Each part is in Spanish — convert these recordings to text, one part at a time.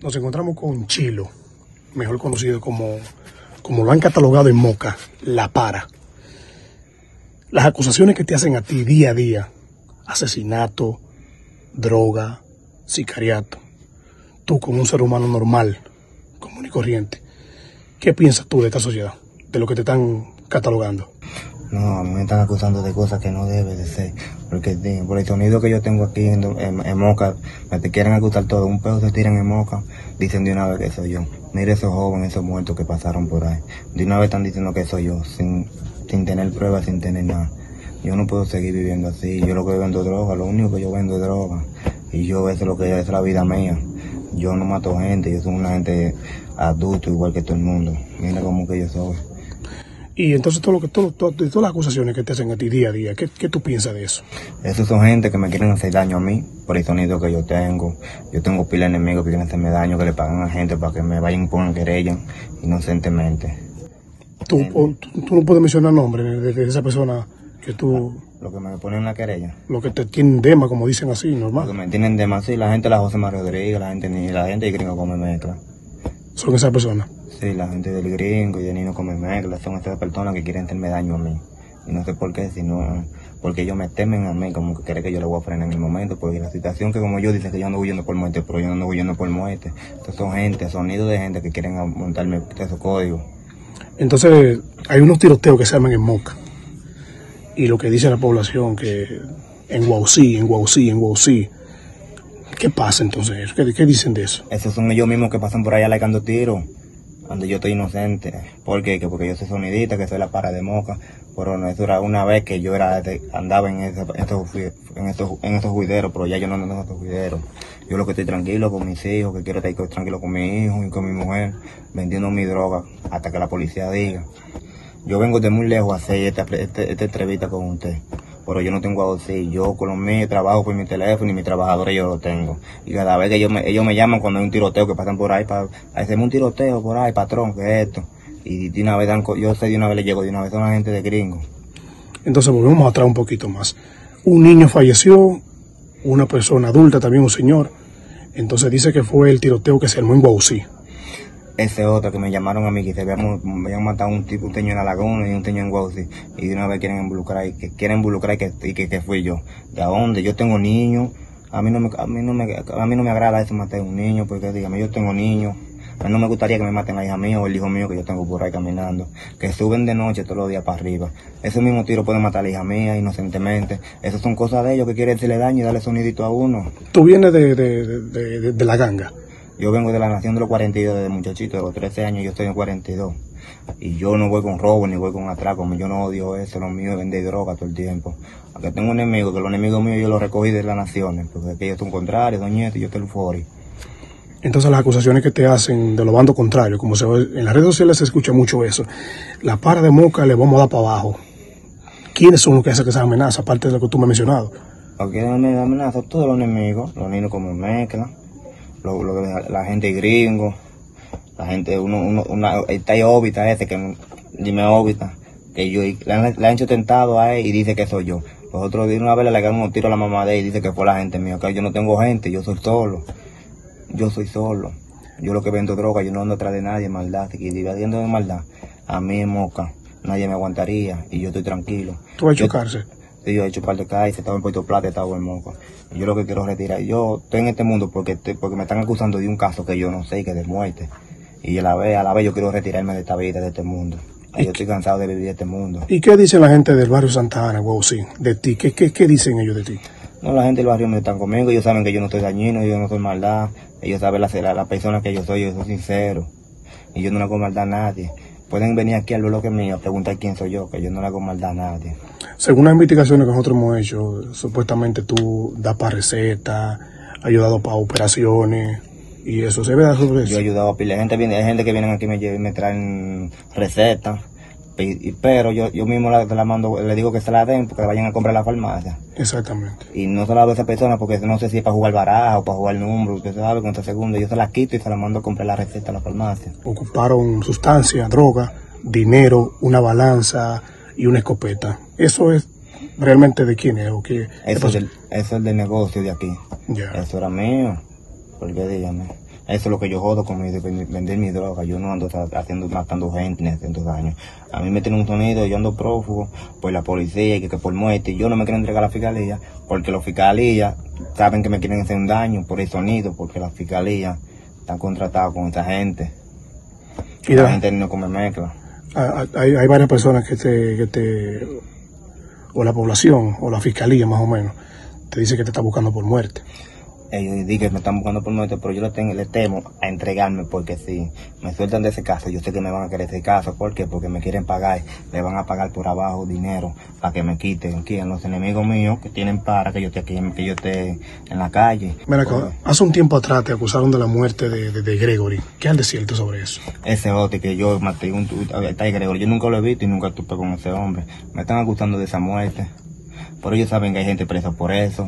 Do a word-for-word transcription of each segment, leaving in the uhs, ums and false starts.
Nos encontramos con Chilo, mejor conocido como, como lo han catalogado en Moca, La Para. Las acusaciones que te hacen a ti día a día, asesinato, droga, sicariato, tú como un ser humano normal, común y corriente, ¿qué piensas tú de esta sociedad, de lo que te están catalogando? No, a mí me están acusando de cosas que no debe de ser, porque por el sonido que yo tengo aquí en, en, en Moca, me te quieren acusar todo, un pedo se tiran en Moca, dicen de una vez que soy yo. Mire esos jóvenes, esos muertos que pasaron por ahí, de una vez están diciendo que soy yo, sin, sin tener pruebas, sin tener nada. Yo no puedo seguir viviendo así, yo lo que vendo es droga, lo único que yo vendo es droga, y yo eso es lo que es la vida mía. Yo no mato gente, yo soy una gente adulto igual que todo el mundo, mira cómo que yo soy. Y entonces todo lo que todo, todo, todas las acusaciones que te hacen a ti día a día, ¿qué, qué tú piensas de eso? Esos son gente que me quieren hacer daño a mí por el sonido que yo tengo. Yo tengo pila de enemigos que quieren hacerme daño, que le pagan a gente para que me vayan y pongan querella inocentemente. ¿Tú, o, tú, tú no puedes mencionar nombres de, de esa persona que tú... Lo que me ponen en la querella. Lo que te tienen dema, como dicen así, normal. Lo que me tienen dema, sí, la gente de la José María Rodríguez, la gente ni la gente de Gringo Come Mezcla. ¿Son esas personas? Sí, la gente del Gringo y de Nino Come Mezcla, son esas personas que quieren hacerme daño a mí. Y no sé por qué, sino porque ellos me temen a mí, como que creen que yo le voy a frenar en el momento, porque la situación que como yo dicen que yo ando huyendo por muerte, pero yo no ando huyendo por muerte. Entonces son gente, sonidos de gente que quieren montarme esos códigos. Entonces hay unos tiroteos que se arman en Moca. Y lo que dice la población que en Guaucí, en Guaucí, en Guaucí. ¿Qué pasa entonces? ¿Qué, qué dicen de eso? Esos son ellos mismos que pasan por allá alargando tiros, donde yo estoy inocente. ¿Por qué? Que porque yo soy sonidista, que soy La Para de Moca. Pero no, eso era una vez que yo era andaba en, ese, estos, en, estos, en estos juideros, pero ya yo no ando en estos juideros. Yo lo que estoy tranquilo con mis hijos, que quiero estar tranquilo con mi hijo y con mi mujer, vendiendo mi droga hasta que la policía diga. Yo vengo de muy lejos a hacer esta, esta, esta entrevista con usted, pero yo no tengo a decir, yo con los míos trabajo por mi teléfono y mis trabajadores yo lo tengo. Y cada vez que ellos me, ellos me llaman cuando hay un tiroteo que pasan por ahí, para hacerme un tiroteo por ahí, patrón, que es esto. Y de una vez, dan, yo sé de una vez le llego, de una vez son la gente de Gringo. Entonces volvemos atrás un poquito más. Un niño falleció, una persona adulta, también un señor. Entonces dice que fue el tiroteo que se armó en Guaucí. Ese otro que me llamaron a mí, que se habían, me habían matado un tipo, un teño en la laguna y un teño en Guaucí, y de una vez quieren involucrar, y que quieren involucrar y que, y que, que fui yo. ¿De dónde? Yo tengo niños, a mí no me, a mí no me, a mí no me agrada eso matar a un niño, porque dígame, yo tengo niños, a mí no me gustaría que me maten la hija mía o el hijo mío que yo tengo por ahí caminando, que suben de noche todos los días para arriba. Ese mismo tiro puede matar a la hija mía inocentemente. Esas son cosas de ellos que quieren hacerle daño y darle sonidito a uno. ¿Tú vienes de, de, de, de, de la ganga? Yo vengo de la nación de los cuarenta y dos, desde muchachito, de los trece años, yo estoy en cuarenta y dos. Y yo no voy con robo ni voy con atraco, yo no odio eso, lo mío es vender droga todo el tiempo. Aunque tengo un enemigo, que los enemigos míos yo los recogí de las naciones, porque aquellos son contrarios, doñete, yo te lo fori. Entonces las acusaciones que te hacen de los bandos contrarios, como se ve, en las redes sociales se escucha mucho eso. La Para de Moca le vamos a dar para abajo. ¿Quiénes son los que hacen esas amenazas, aparte de lo que tú me has mencionado? Los que me amenazan, todos los enemigos, los niños como Mezcla. Lo, lo, la, la gente Gringo, la gente, uno, uno, una, está ahí órbita ese que dime órbita, que yo le han, le han hecho tentado a él y dice que soy yo. Los otros días una vez le legaron un tiro a la mamá de él y dice que fue la gente mía, que yo no tengo gente, yo soy solo, yo soy solo. Yo lo que vendo droga, yo no ando atrás de nadie, maldad, que divadiendo de maldad, a mí en Moca, nadie me aguantaría y yo estoy tranquilo. ¿Tú has hecho cárcel? Sí, yo he hecho un par de cárcel, estaba en Puerto Plata, estaba en Moca. Yo lo que quiero retirar, yo estoy en este mundo porque, porque me están acusando de un caso que yo no sé, que es de muerte. Y a la vez, a la vez yo quiero retirarme de esta vida, de este mundo. Y yo estoy cansado de vivir este mundo. ¿Y qué dicen la gente del barrio Santa Ana, Guaucí, de ti? ¿Qué, qué, ¿Qué dicen ellos de ti? No, la gente del barrio me están conmigo, ellos saben que yo no estoy dañino, yo no soy maldad. Ellos saben la, la, la persona que yo soy, yo soy sincero. Y yo no le hago maldad a nadie. Pueden venir aquí al bloque mío a preguntar quién soy yo, que yo no le hago maldad a nadie. Según las investigaciones que nosotros hemos hecho, supuestamente tú das para recetas, has ayudado para operaciones, y eso, ¿se ve sobre eso? Yo he ayudado a pila. Hay gente, hay gente que viene aquí y me, me traen recetas, pero yo, yo mismo la, la mando, le digo que se la den porque vayan a comprar a la farmacia. Exactamente. Y no se la doy a esa persona porque no sé si es para jugar baraja o para jugar número, usted sabe, con esta segunda. Yo se la quito y se la mando a comprar la receta a la farmacia. Ocuparon sustancia, droga, dinero, una balanza y una escopeta. ¿Eso es realmente de quién es? ¿O qué? Eso, es del, eso es del negocio de aquí. Ya. Eso era mío. Porque dígame. Eso es lo que yo jodo con mi, mi- vender mi droga. Yo no ando sa- haciendo, matando gente ni haciendo daño. A mí me tiene un sonido, yo ando prófugo por la policía y que, que por muerte. Yo no me quiero entregar a la fiscalía porque los fiscalías saben que me quieren hacer un daño por el sonido, porque la fiscalía están contratados con esta gente. Y La da- gente no come mezcla. a- a- hay, hay varias personas que te, que te, o la población, o la fiscalía más o menos, te dice que te está buscando por muerte. Ellos dicen que me están buscando por muerte, pero yo le, tengo, le temo a entregarme porque si me sueltan de ese caso, yo sé que me van a querer ese caso. ¿Por qué? Porque me quieren pagar, me van a pagar por abajo dinero para que me quiten. ¿Quién? Los enemigos míos que tienen para que yo esté aquí, que yo esté en la calle. Mira, acá, Porque hace un tiempo atrás te acusaron de la muerte de, de, de Gregory. ¿Qué has de cierto sobre eso? ese otro que yo maté, un, está Gregorio, yo nunca lo he visto y nunca estuve con ese hombre. Me están acusando de esa muerte. Pero ellos saben que hay gente presa por eso.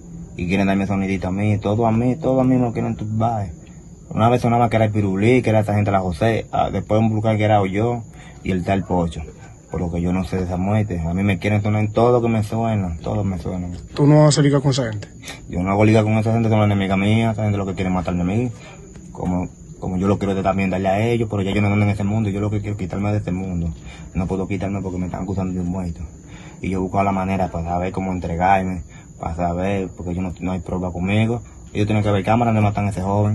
Y quieren darme sonidita a mí, todo a mí, todo a mí me quieren tumbar. Una vez sonaba que era el Pirulí, que era esa gente la José, ah, después un lugar que era yo y el tal Pocho. Por lo que yo no sé de esa muerte. A mí me quieren sonar en todo que me suena, todo me suena. ¿Tú no vas a ligar con esa gente? Yo no hago liga con esa gente, son las enemigas mías, esa gente lo que quiere matarme a mí. Como, como yo lo quiero de también darle a ellos, pero ya yo no ando en ese mundo, yo lo que quiero es quitarme de este mundo. No puedo quitarme porque me están acusando de un muerto. Y yo busco la manera para saber cómo entregarme, para saber, porque yo no, no hay prueba conmigo. Ellos tienen que ver cámara donde matan a ese joven.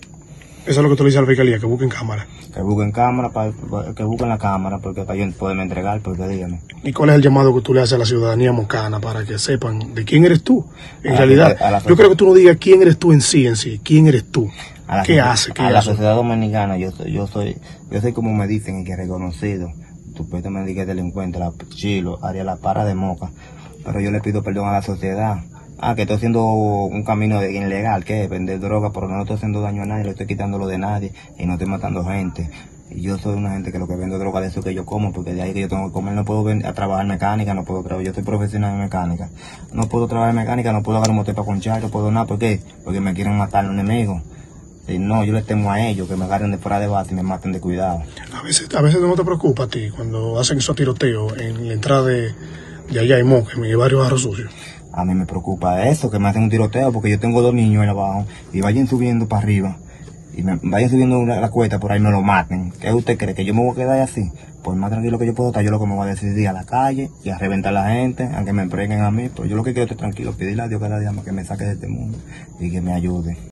Eso es lo que tú le dices a la fiscalía, que busquen cámara. Que busquen cámara, para, para- que busquen la cámara, porque para yo poderme entregar, porque dígame. ¿Y cuál es el llamado que tú le haces a la ciudadanía mocana para que sepan de quién eres tú? En A la realidad, sociedad- a la yo creo que tú no digas quién eres tú en sí, en sí. ¿Quién eres tú? A la ¿Qué socie- hace? ¿Qué a la hace? sociedad dominicana, yo soy, yo soy, yo soy como me dicen y que reconocido. Supuestamente que es delincuente, la Chilo, haría la para de Moca. Pero yo le pido perdón a la sociedad. Ah, que estoy haciendo un camino de ilegal, que es vender droga, pero no estoy haciendo daño a nadie, no estoy quitándolo de nadie y no estoy matando gente. Y yo soy una gente que lo que vendo droga de eso que yo como, porque de ahí que yo tengo que comer, no puedo ven- a trabajar mecánica, no puedo trabajar, yo soy profesional en mecánica. No puedo trabajar en mecánica, no puedo agarrar un motor para ponchar, no puedo nada, ¿por qué? Porque me quieren matar los enemigos. Y no, yo les temo a ellos, que me agarren de fuera de base y me maten de cuidado. A veces, a veces no te preocupa a ti cuando hacen esos tiroteos en la entrada de, de allá en Moca, en mi barrio Barro Sucio. A mí me preocupa eso, que me hacen un tiroteo, porque yo tengo dos niños ahí abajo y vayan subiendo para arriba y me vayan subiendo la, la cuesta por ahí y me lo maten. ¿Qué usted cree? ¿Que yo me voy a quedar así? Pues más tranquilo que yo puedo estar, yo lo que me voy a decidir a la calle y a reventar a la gente, aunque me entreguen a mí, pero yo lo que quiero es estar tranquilo, pedirle a Dios cada día más que me saque de este mundo y que me ayude.